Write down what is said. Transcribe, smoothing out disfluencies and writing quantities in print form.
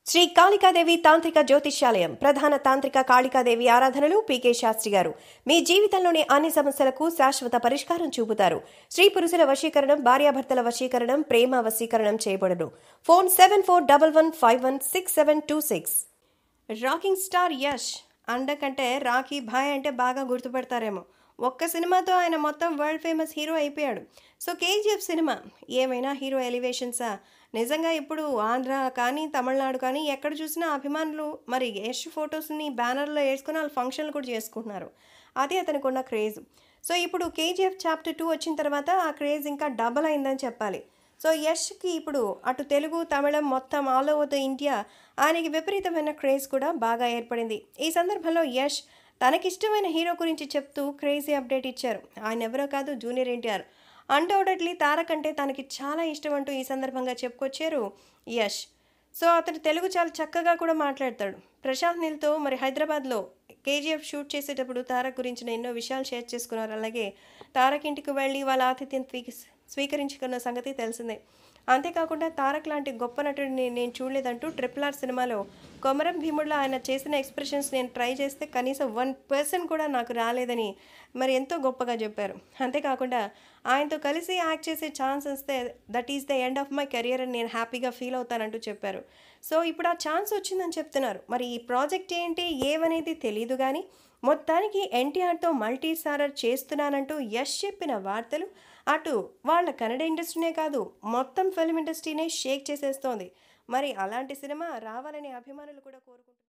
శ్రీ కాళికాదేవి తాంత్రిక జ్యోతిష్యాలయం ప్రధాన తాంత్రిక కాళికాదేవి ఆరాధనలు పీకే శాస్త్రి గారు మీ జీవితంలోని అన్ని సమస్యలకు శాశ్వత పరిష్కారం చూపుతారు. స్త్రీ పురుషుల వశీకరణం, భార్యాభర్తల వశీకరణం, ప్రేమ వశీకరణం చేయబడును. ఫోన్ 7411516726. రాకింగ్ స్టార్ యష్ అండకంటే రాఖీ భాయ్ అంటే బాగా గుర్తుపడతారేమో. ఒక్క సినిమాతో ఆయన మొత్తం వరల్డ్ ఫేమస్ హీరో అయిపోయాడు. సో కేజీఎఫ్ సినిమా ఏమైనా హీరో ఎలివేషన్సా? నిజంగా ఇప్పుడు ఆంధ్ర కానీ తమిళనాడు కానీ ఎక్కడ చూసినా అభిమానులు మరి యష్ ఫొటోస్ని బ్యానర్లో వేసుకుని వాళ్ళు ఫంక్షన్లు కూడా చేసుకుంటున్నారు. అది అతనికి ఉన్న క్రేజ్. సో ఇప్పుడు కేజీఎఫ్ చాప్టర్ 2 వచ్చిన తర్వాత ఆ క్రేజ్ ఇంకా డబల్ అయిందని చెప్పాలి. సో యష్కి ఇప్పుడు అటు తెలుగు, తమిళం మొత్తం ఆల్ ఓవర్ ద ఇండియా ఆయనకి విపరీతమైన క్రేజ్ కూడా బాగా ఏర్పడింది. ఈ సందర్భంలో యష్ తనకిష్టమైన హీరో గురించి చెప్తూ క్రేజీ అప్డేట్ ఇచ్చారు. ఆయన ఎవరో కాదు, జూనియర్ ఎన్టీఆర్. అన్డౌటెడ్లీ తారక్ అంటే తనకి చాలా ఇష్టం అంటూ ఈ సందర్భంగా చెప్పుకొచ్చారు యష్. సో అతను తెలుగు చాలా చక్కగా కూడా మాట్లాడతాడు. ప్రశాంత్ నీల్తో మరి హైదరాబాద్లో కేజీఎఫ్ షూట్ చేసేటప్పుడు తారక్ గురించిన ఎన్నో విషయాలు షేర్ చేసుకున్నారు. అలాగే తారక్ ఇంటికి వెళ్ళి వాళ్ళ ఆతిథ్యం స్వీకరించుకున్న సంగతి తెలిసిందే. అంతేకాకుండా తారక్ లాంటి గొప్ప నటుడిని నేను చూడలేదంటూ RRR సినిమాలో కొమరం భీముడిలో ఆయన చేసిన ఎక్స్ప్రెషన్స్ నేను ట్రై చేస్తే కనీసం 1% కూడా నాకు రాలేదని మరి ఎంతో గొప్పగా చెప్పారు. అంతేకాకుండా ఆయనతో కలిసి యాక్ట్ చేసే ఛాన్స్ వస్తే that is the end of my career అని నేను హ్యాపీగా ఫీల్ అవుతానంటూ చెప్పారు. సో ఇప్పుడు ఆ ఛాన్స్ వచ్చిందని చెప్తున్నారు. మరి ఈ ప్రాజెక్ట్ ఏంటి ఏమనేది తెలియదు కానీ మొత్తానికి ఎన్టీఆర్తో మల్టీ స్టారర్ చేస్తున్నానంటూ యష్ చెప్పిన వార్తలు అటు వాళ్ళ కన్నడ ఇండస్ట్రీనే కాదు మొత్తం ఫిల్మ్ ఇండస్ట్రీనే షేక్ చేసేస్తోంది. మరి అలాంటి సినిమా రావాలని అభిమానులు కూడా కోరుకుంటున్నారు.